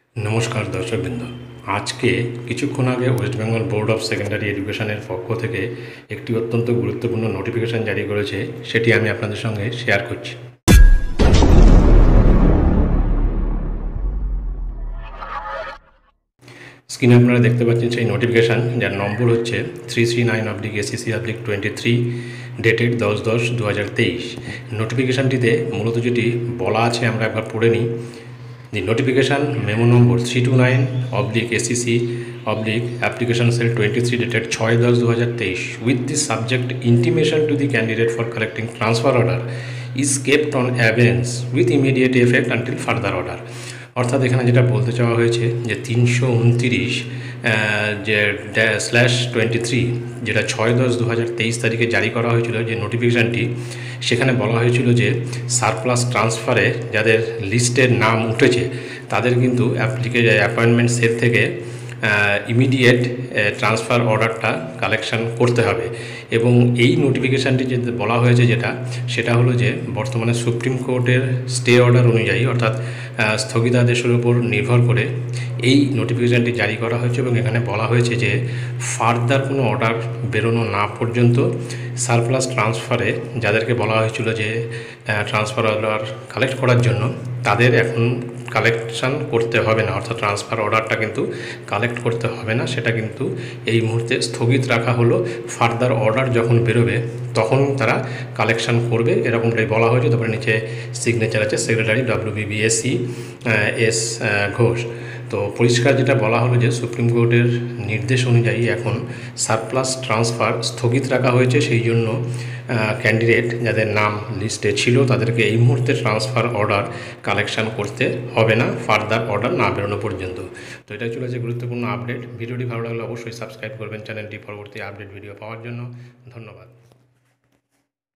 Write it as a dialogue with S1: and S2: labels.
S1: নমস্কার দর্শকবৃন্দ। আজকে কিছুক্ষণ আগে West Bengal board of secondary এডুকেশনের পক্ষ থেকে একটি অত্যন্ত গুরুত্বপূর্ণ নোটিফিকেশন জারি করেছে, সেটি আমি আপনাদের সঙ্গে শেয়ার করছি। স্ক্রিনে আপনারা দেখতে পাচ্ছেন সেই নোটিফিকেশান, যার নম্বর হচ্ছে 339/SCC/23, ডেটেড 10/10/2023। নোটিফিকেশানটিতে মূলত যেটি বলা আছে আমরা একবার পড়ে নিই। The notification memo number 329/SCC/application cell 23 dated 6/10/2023 with the subject intimation to the candidate for collecting transfer order is kept on abeyance with immediate effect until further order। অর্থাৎ এখানে যেটা বলতে চাওয়া হয়েছে যে 329 যে /23, যেটা 6/10/2023 তারিখে জারি করা হয়েছিল যে নোটিফিকেশানটি, সেখানে বলা হয়েছিল যে সারপ্লাস ট্রান্সফারে যাদের লিস্টের নাম উঠেছে তাদের কিন্তু অ্যাপয়েন্টমেন্ট সেল থেকে ইমিডিয়েট ট্রান্সফার অর্ডারটা কালেকশন করতে হবে। এবং এই নোটিফিকেশানটি যে বলা হয়েছে সেটা হলো যে বর্তমানে সুপ্রিম কোর্টের স্টে অর্ডার অনুযায়ী, অর্থাৎ স্থগিতাদেশের উপর নির্ভর করে এই নোটিফিকেশানটি জারি করা হয়েছে। এবং এখানে বলা হয়েছে যে ফার্দার কোনো অর্ডার বেরোনো না পর্যন্ত সারপ্লাস ট্রান্সফারে যাদেরকে বলা হয়েছিল যে ট্রান্সফার অর্ডার কালেক্ট করার জন্য, তাদের এখন কালেকশান করতে হবে না, অর্থাৎ ট্রান্সফার অর্ডারটা কিন্তু কালেক্ট করতে হবে না, সেটা কিন্তু এই মুহূর্তে স্থগিত রাখা হলো। ফার্দার অর্ডার যখন বেরোবে তখন তারা কালেকশান করবে, এরকমটাই বলা হয়েছে। তারপরে নিচে সিগনেচার আছে সেক্রেটারি WBBSE S ঘোষ। তো পরিষ্কার যেটা বলা হলো যে সুপ্রিম কোর্টের নির্দেশ অনুযায়ী এখন সারপ্লাস ট্রান্সফার স্থগিত রাখা হয়েছে, সেই জন্য ক্যান্ডিডেট যাদের নাম লিস্টে ছিল তাদেরকে এই মুহূর্তে ট্রান্সফার অর্ডার কালেকশান করতে হবে না, ফার্দার অর্ডার না বেরোনো পর্যন্ত। তো এটাই চলেছে গুরুত্বপূর্ণ আপডেট। ভিডিওটি ভালো লাগলে অবশ্যই সাবস্ক্রাইব করবেন চ্যানেলটি পরবর্তী আপডেট ভিডিও পাওয়ার জন্য। ধন্যবাদ।